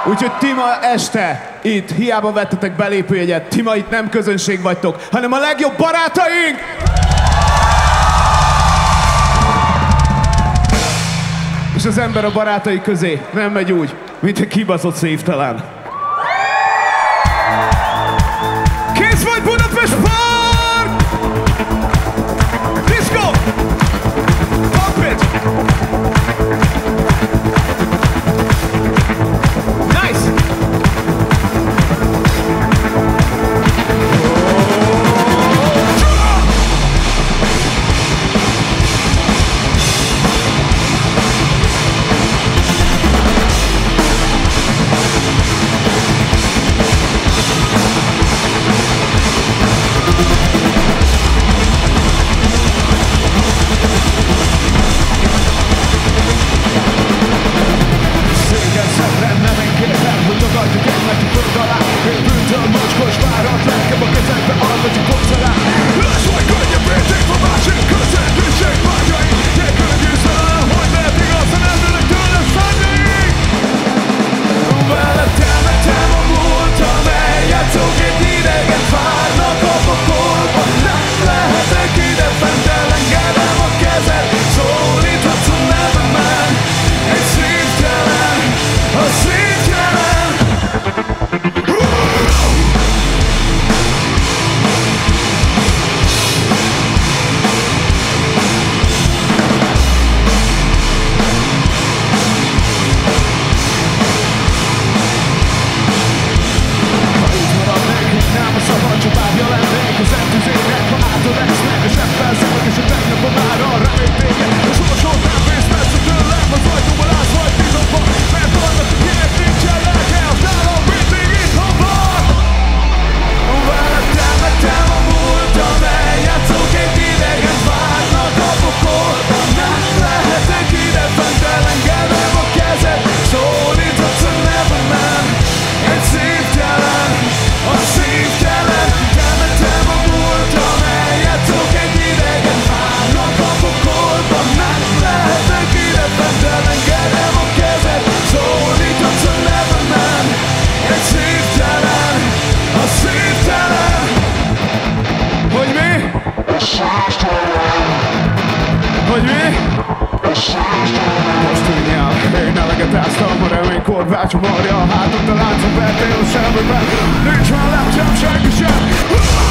Úgyhogy ti ma este itt, hiába vettetek belépőjegyet, ti ma itt nem közönség vagytok, hanem a legjobb barátaink! És az ember a barátai közé nem megy úgy, mint egy kibaszott szívtelen. Kész vagy Budapest Park! Disco! Pump it! Nice! Hogy mi? Most tudjál, én eleget áztam, a reménykor bácsom marja a hátat, a láncot vertél a semmiből. Nincs már látszám senki sem.